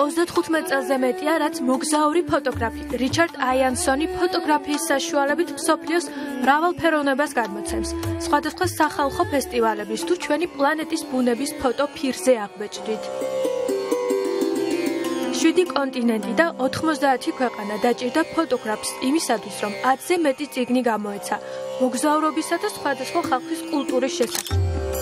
35 წელზე მეტია, რაც მოგზაური ფოტოგრაფი რიჩარდ აიანსონი ფოტოგრაფიის საშუალებით მსოფლიოს მრავალ ფეროვნებას გადმოცემს. სხვადასხვა სახალხო ფესტივალების თუ ჩვენი პლანეტის ბუნების ფოტო ფირზე აღბეჭდით. 7 კონტინენტი და 90 ქვეყანა დაჭირდა ფოტოგრაფს იმისათვის, რომ 10-ზე მეტი წიგნი გამოეცა მოგზაურობისა და სხვადასხვა ხალხის კულტურის შესახებ.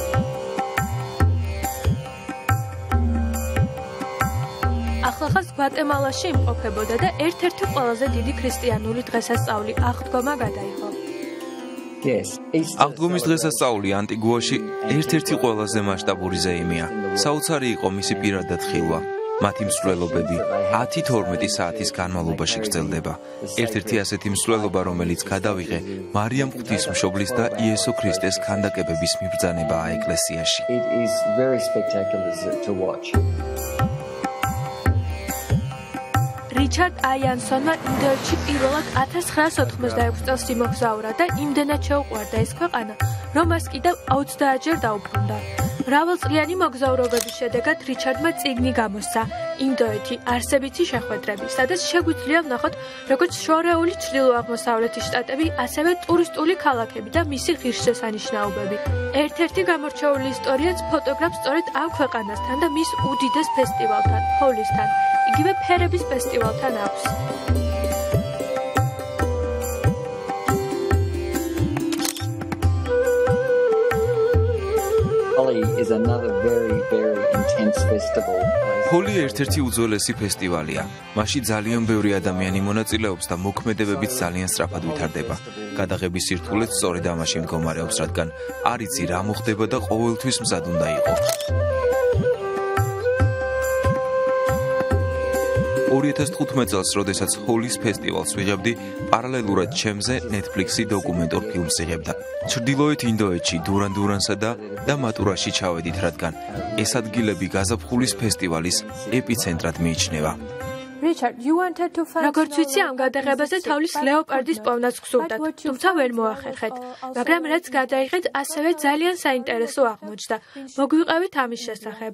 ახლახანს გვატემალაში იმყოფებოდა და ერთ-ერთი ყველაზე დიდი ქრისტიანული დღესასწაული აღდგომა გადაიღო. აღდგომის დღესასწაული ანტიგუაში ერთ-ერთი ყველაზე მასშტაბური ზეიმია. საოცარი იყო მისი პირადად ხილვა. მათი მსვლელობები 10-12 საათის განმავლობაში გრძელდება. ერთ-ერთი ასეთი მსვლელობა, რომელიც გადავიღე მარიამ ღვთისმშობლის და იესო ქრისტეს ქანდაკებების მიბრძანებაა ეკლესიაში. რიჩარდ აიანსონმა ინდოეთში პირველად 1986 წელს იმოგზაურა და იმდენად შეუყვარდა ეს ქვეყანა, რომ მას კიდევ 20-ჯერ დაუბრუნდა. მრავალწლიანი მოგზაურობების შედეგად რიჩარდმა წიგნი გამოსცა ინდოეთი არსებითი შეხვედრები, სადაც შეგვიძლია ვნახოთ, როგორც შორეული ჩრდილო-აღმოსავლეთის შტატები, ასევე ტურისტული ქალაქები და მისი ღირსშესანიშნაობები. ერთ-ერთი გამორჩეული ისტორიაც ფოტოგრაფს სწორედ ამ ქვეყანასთან და მის უდიდეს ფესტივალთან, ჰოლისთან, იგივე ფერების ფესტივალთან აქვს. ჰოლი ერთ-ერთი უძველესი ფესტივალია. მასში ძალიან ბევრი ადამიანი მონაწილეობს და მოქმედებებიც ძალიან სწრაფად ვითარდება. გადაღების სირთულეც სწორედ ამაში მდგომარეობს, რადგან არ იცი რა მოხდება და ყოველთვის მზად უნდა იყო. 2015 წელს, როდესაც ჰოლის ფესტივალს ვიღებდი, პარალელურად ჩემზე Netflix-ი დოკუმენტურ ფილმს იღებდა. ჩრდილოეთ ინდოეთში, დურან-დურანსა და მატურაში ჩავედით, რადგან ეს ადგილები გაზაფხულის ფესტივალის ეპიცენტრად მიიჩნევა. როგორც ვიცი, ამ გადაღებაზე თოვლის ლეოპარდის პოვნაც გსურდათ, თუმცა ვერ მოახერხეთ, მაგრამ რაც გადაიღეთ, ასევე ძალიან საინტერესო აღმოჩნდა. მოგვიყევით ამის შესახებ.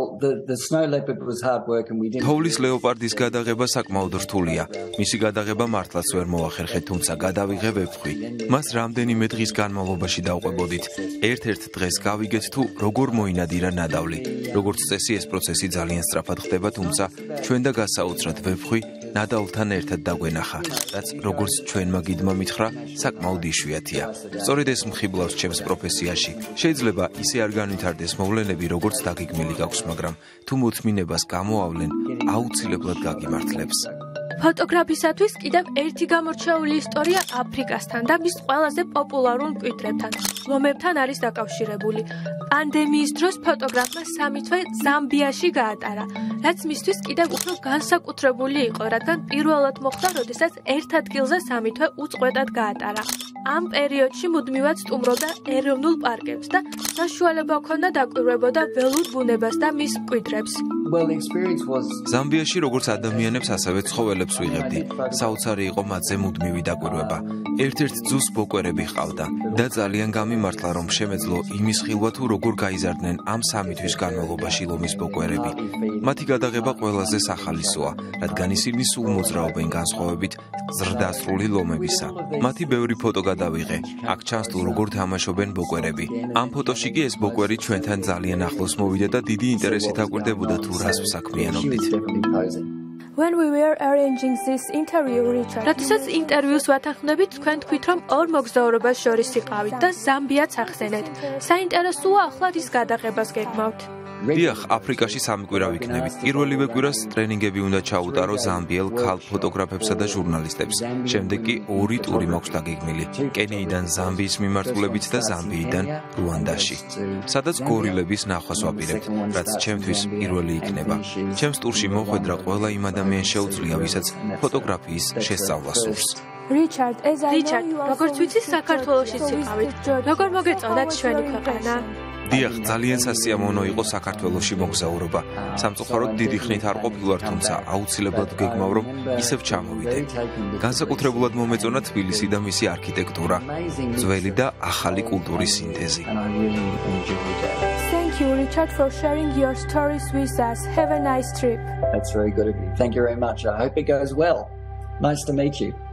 თოვლის ლეოპარდის გადაღება საკმაოდ რთულია. მისი გადაღება მართლაც ვერ მოახერხეთ, თუმცა გადავიღე ვეფხვი. მას რამდენიმე დღის განმავლობაში დავყვებოდით. ერთ-ერთ დღეს გავიგეთ თუ როგორ მოინადირა ნადავლი. როგორც წესი, ეს პროცესი ძალიან სწრაფად ხდება, თუმცა ჩვენ და გასაოცრად ვეფხვი ნადავლთან ერთად დაგვენახა, რაც როგორც ჩვენმა გიდმა მითხრა, საკმაოდ იშვიათია. სწორედ ეს მხიბლავს ჩემს პროფესიაში. შეიძლება ისე არ განვითარდეს მოვლენები, როგორც დაგეგმილი გაქვს, მაგრამ თუ მოთმინებას გამოავლენ, აუცილებლად გაგიმართლებს. ფოტოგრაფისათვის კიდევ ერთი გამორჩეული ისტორია აფრიკასთან და მის ყველაზე პოპულარულ მკვიდრებთან, ლომებთან არის დაკავშირებული. პანდემიის დროს ფოტოგრაფმა 3 თვე ზამბიაში გაატარა, რაც მისთვის კიდევ უფრო განსაკუთრებული იყო, რადგან პირველად მოხდა, როდესაც ერთ ადგილზე 3 თვე უწყვეტად გაატარა. ამ პერიოდში მუდმივად სტუმრობდა ეროვნულ პარკებს და საშუალება ჰქონდა დაკვირვებოდა ველურ ბუნებას და მის მკვიდრებს. ზამბიაში როგორც ადამიანებს, ასევე ცხოველებს ვიღებდი. საოცარი იყო მათზე მუდმივი დაკვირვება. ერთ-ერთ ძუს ბოკვერები ჰყავდა და ძალიან გამიმართლა, რომ შემეძლო იმის ხილვა თუ როგორ გაიზარდნენ ამ 3 თვის განმავლობაში ლომის ბოკვერები. მათი გადაღება ყველაზე სახალისოა, რადგან ისინი სულ მოძრაობენ განსხვავებით ზრდასრული ლომებისა. მათი ბევრი ფოტო გადავიღე. აქ ჩანს თუ როგორ თამაშობენ ბოკვერები. ამ ფოტოში კი ეს ბოკვერი ჩვენთან ძალიან ახლოს მოვიდა და დიდი ინტერესით აკვირდებოდა თუ რას ვსაქმიანობდით. როდესაც ინტერვიუს ვათანხმდებით, თქვენ თქვით, რომ ორ მოგზაურობას შორის იყავით და ზამბიაც ახსენეთ. საინტერესოა ახლა რის გადაღებას გეგმავთ? დიახ, აფრიკაში 3 კვირა ვიქნებით. პირველივე კვირას ტრენინგები უნდა ჩაუტარო ზამბიელ ქალ ფოტოგრაფებსა და ჟურნალისტებს. შემდეგ კი 2 ტური მაქვს დაგეგმილი. კენიიდან ზამბიის მიმართულებით და ზამბიიდან რუანდაში. სადაც გორილების ნახვას ვაპირებთ, რაც ჩემთვის პირველი იქნება. ჩემს ტურში მოხვედრა ყველა იმ ადამიანს შეუძლია, ვისაც ფოტოგრაფიის შესწავლა სურს. რიჩარდ, როგორც ვიცი, საქართველოშიც იყავით. როგორ მოგეწონათ ჩვენი ქვეყანა? დიახ, ძალიან სასიამოვნო იყო საქართველოში მოგზაურობა. სამწუხაროდ დიდი ხნით არ ყოფილვარ, თუმცა აუცილებლად გეგმავ, რომ ისევ ჩამოვიდე. განსაკუთრებულად მომეწონა თბილისი და მისი არქიტექტურა, ძველი და ახალი კულტურის სინთეზი. Thank you, Richard, for sharing your stories with us. Have a nice trip. That's very good of you. Thank you very much. I hope it goes well. Nice to meet you.